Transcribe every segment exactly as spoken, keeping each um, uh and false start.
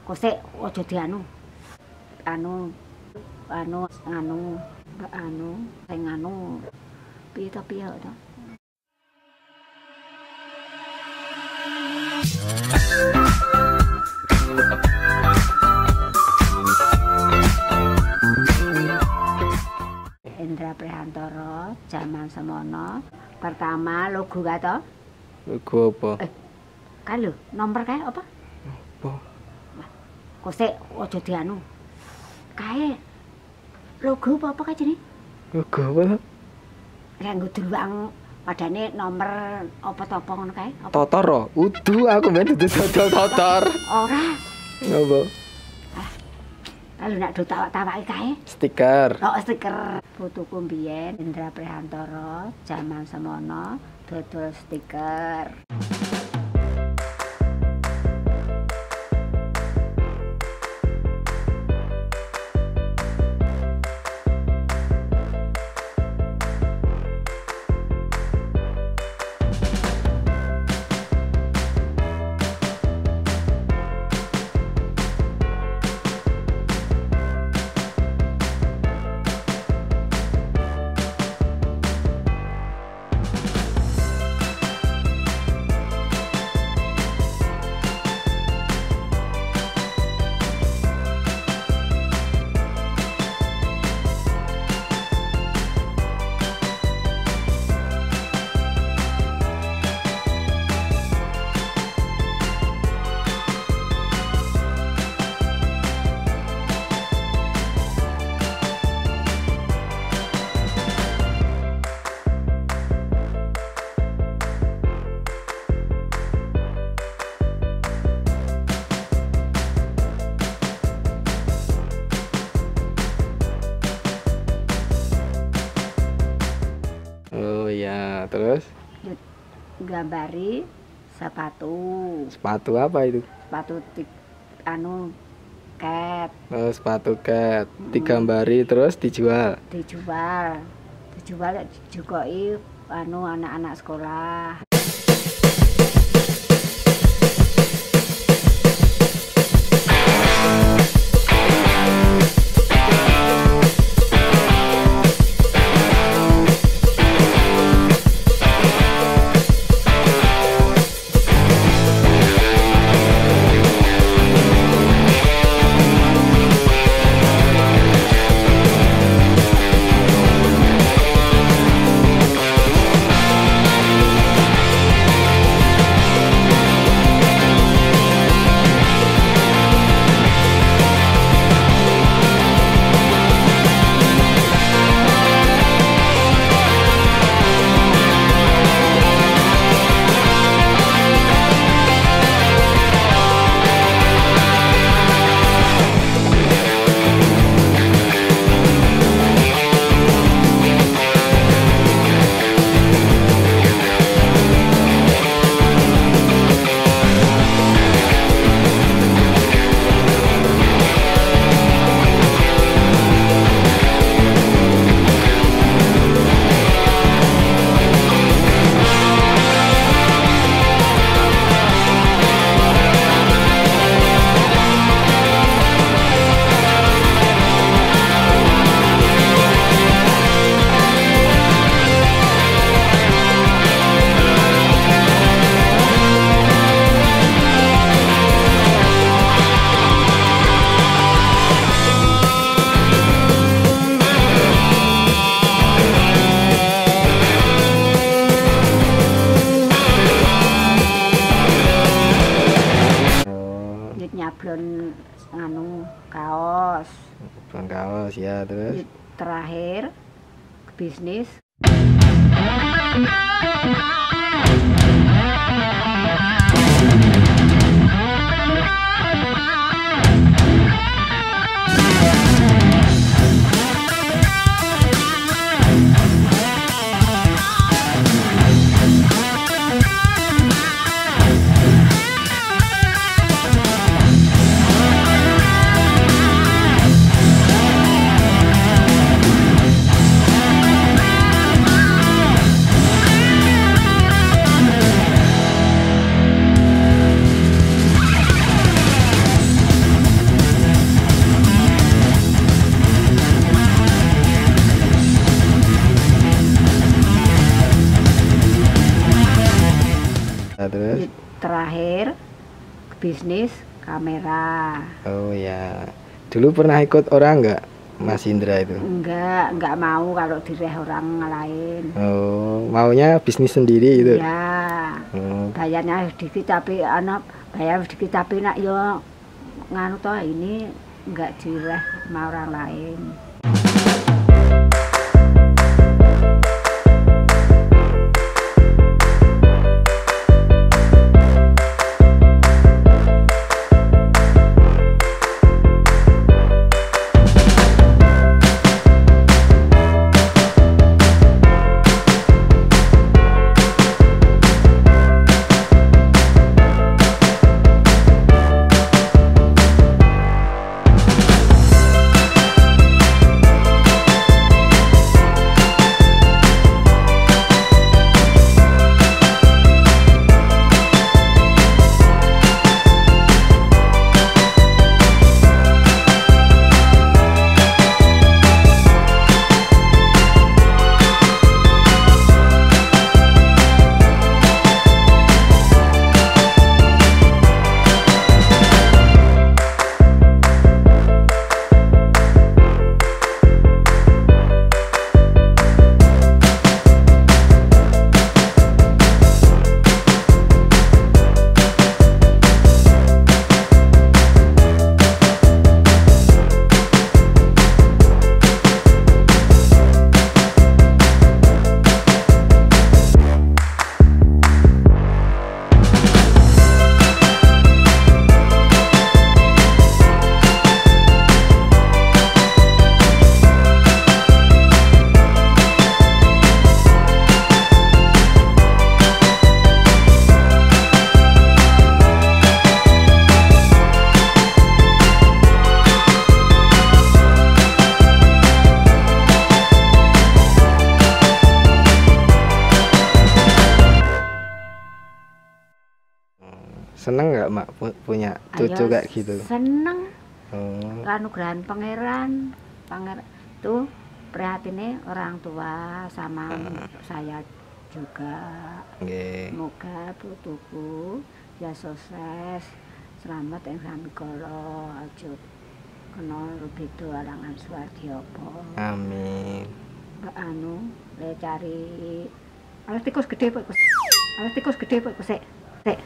Kosek ojo dianu. Anu anu anu anu sing anu piye to piye to. Indra Prihantoro, zaman semono. Pertama logo ka to? Logo apa? Eh, kan lho, nomor kae apa? Apa? Kosek ojo dianu. Kae logo apa apa kae jenenge? Logo apa? Kayak nggo duluang padane nomor apa to apa ngono kae? Apa? Totoro. Udu aku men dudu dodol totor. Ora. Ngopo? Kalau nak do tawak-tawake kae. Stiker. Oh, stiker. Fotoku mbiyen Indra Prihantoro, zaman semono dodol stiker. Oh iya, terus Gambari sepatu. sepatu apa itu? Sepatu tip, anu cat Oh, sepatu cat. Digambari terus dijual. dijual. Dijual juga anu anak-anak sekolah. Nyablon anu kaos. Bang kaos ya, terus Terakhir bisnis. bisnis kamera. Oh ya. Dulu pernah ikut orang nggak Mas Indra itu? Enggak, enggak mau kalau direh orang lain. Oh, maunya bisnis sendiri itu? Ya, Oh. bayarnya sedikit tapi anak bayar sedikit tapi nak yo nganu toh ini enggak direh sama orang lain. Seneng nggak Mak pu- punya cucu Ayo, kayak gitu? seneng. Oh. Anugerah pangeran, pangeran tuh prihatinnya orang tua sama saya juga. Nggih. Semoga putuku ya sukses, selamat yang sami kala aja kena beda alangan swadhyapa. Amin. Mbak anu le cari alas tikus gede Pak. Alas tikus gede Pak sik. Sik.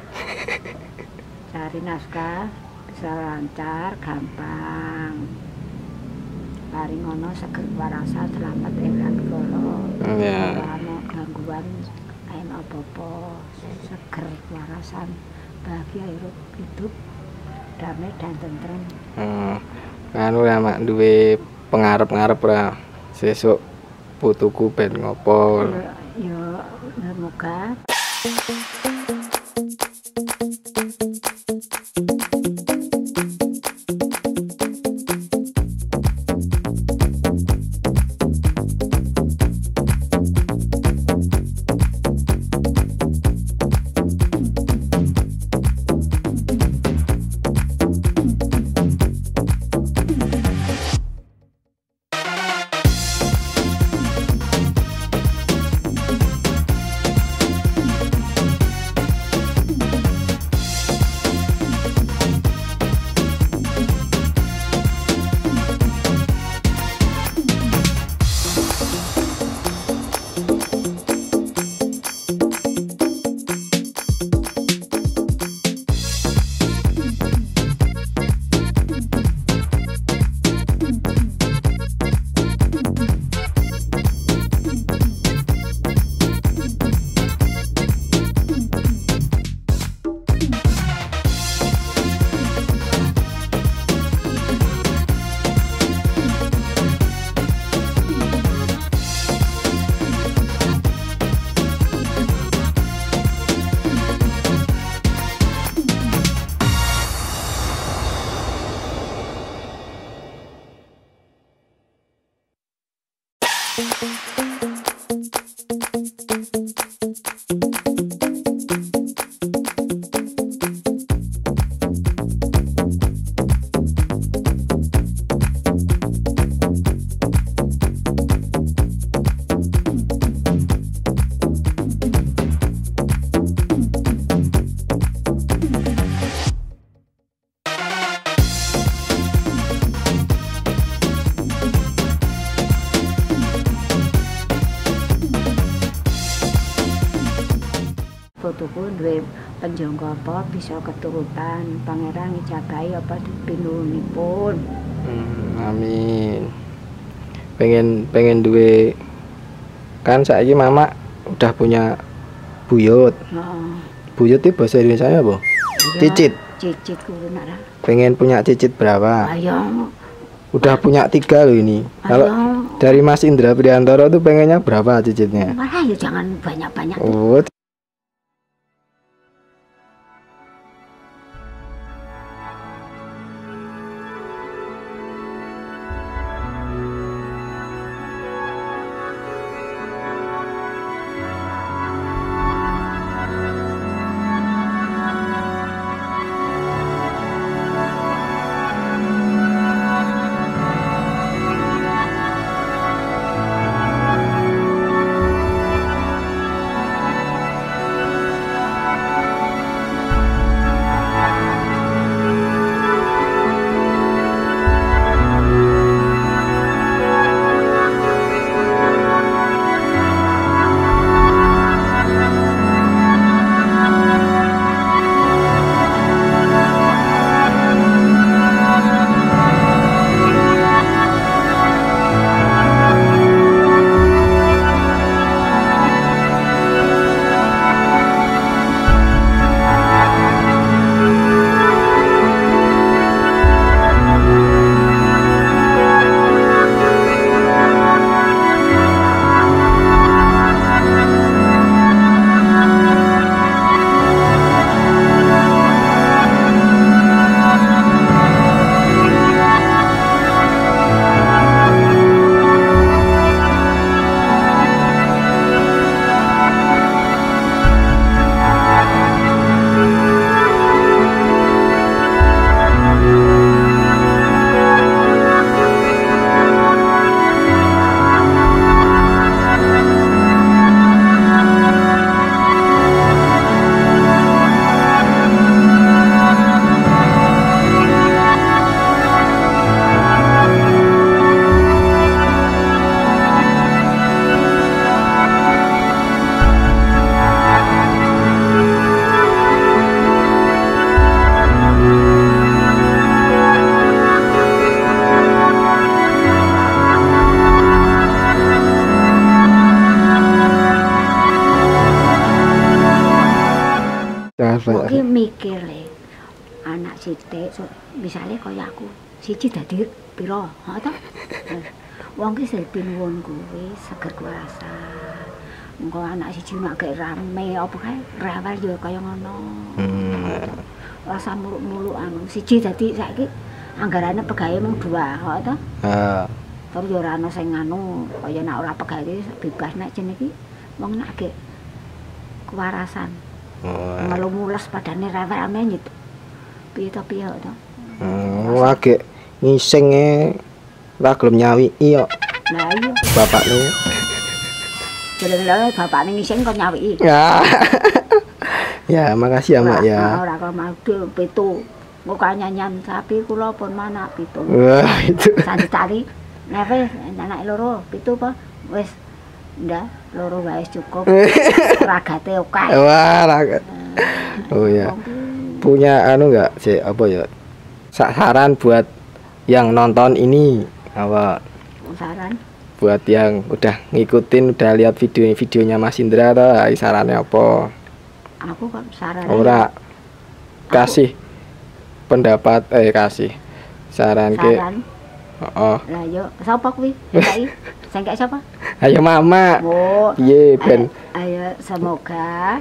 Cari naskah bisa lancar, gampang. Paling ngono seger warasa selamat ing kala. Iya. Ora ana gangguan ain apa-apa, seger warasan, bahagia hidup, hidup damai dan tentrem. Hmm. Anu ya Mak duwe pengarep-ngarep ora sesuk putuku ben ngopo. Ya, ya semoga aku duwe penjangga apa bisa keturutan pangeran ngijabahi apa pinunipun. Hmm, amin. Pengen pengen duwe kan saiki mama udah punya buyut. Heeh. Buyut itu bahasa Indonesia apa? Cicit. Cicit kuwi nak lah. Pengen punya cicit berapa? Ayo. Udah punya tiga loh ini. Kalau Ayo. dari Mas Indra Priantoro tuh pengennya berapa cicitnya? Malah ya jangan banyak-banyak. Oh, Kok ki mikir le. Anak sithik so, misale kaya aku, siji dadi pira, heeh ta? Wong ki sing pinuwun kuwi seger kuasa. Engko anak siji nek gek rame apa kae rewel ya kaya ngono. Hmm. Rasa muluk-muluk anu. Siji dadi saiki anggarane pegawe mung dua, heeh ta? Ah, Terus ya ora ana sing anu, kaya nek ora pegawe bebas nek jenenge iki wong nek gek kewarasan. oh, Malu mules padane rewel ame nyit. Piye to piye to? oh, agak ngising e ora gelem nyawiki kok Lah iya, bapakne. jenenge bapakne ngising kok nyawiki. Ya. Ya, makasih ya, Mak ya. Ora kok madu pitu. Engko kanyanyan sapi kula pun manak pitu. Wah, itu. Santari. Nek wis anak loro, pitu apa? Wis ndak, loro wae cukup. Ragate akeh. Wah, raga. Oh ya. Punya anu enggak sih apa ya? Saran buat yang nonton ini apa? Saran Buat yang udah ngikutin, udah lihat video-videonya Mas Indra atau sarannya apa? aku kok saran. Ora kasih pendapat eh kasih saran ke. Saran. Oh. Lah yo sapa kuwi? Saiki sing kek sapa? Ayo Mama. Oh. Piye ben Ayo semoga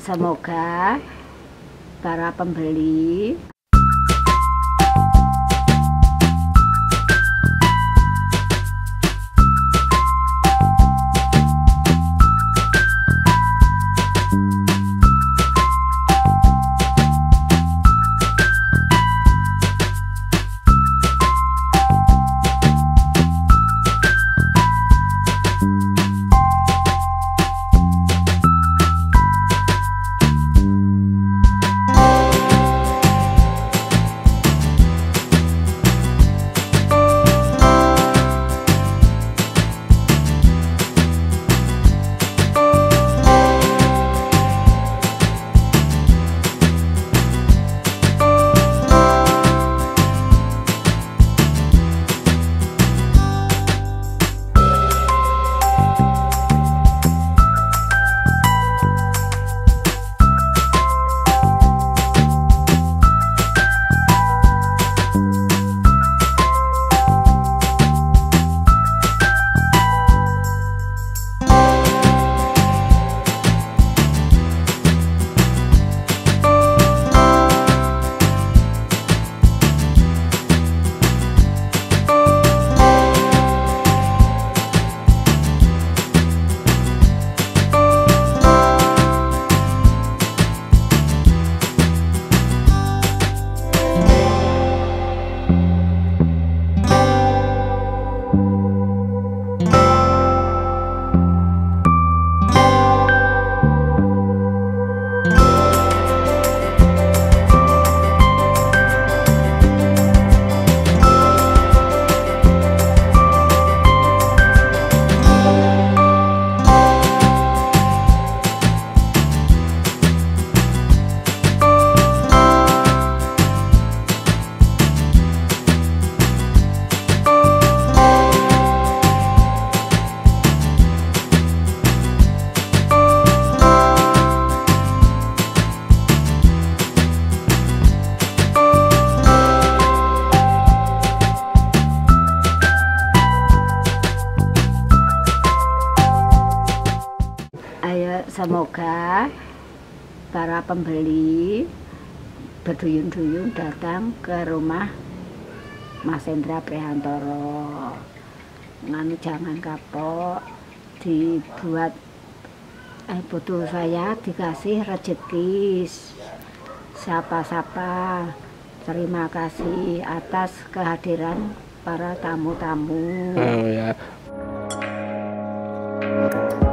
semoga para pembeli semoga para pembeli berduyun-duyun datang ke rumah Mas Hendra Prihantoro. Nganu jangan kapok, dibuat eh butuh saya dikasih rezeki siapa-siapa. Terima kasih atas kehadiran para tamu-tamu. Oh ya.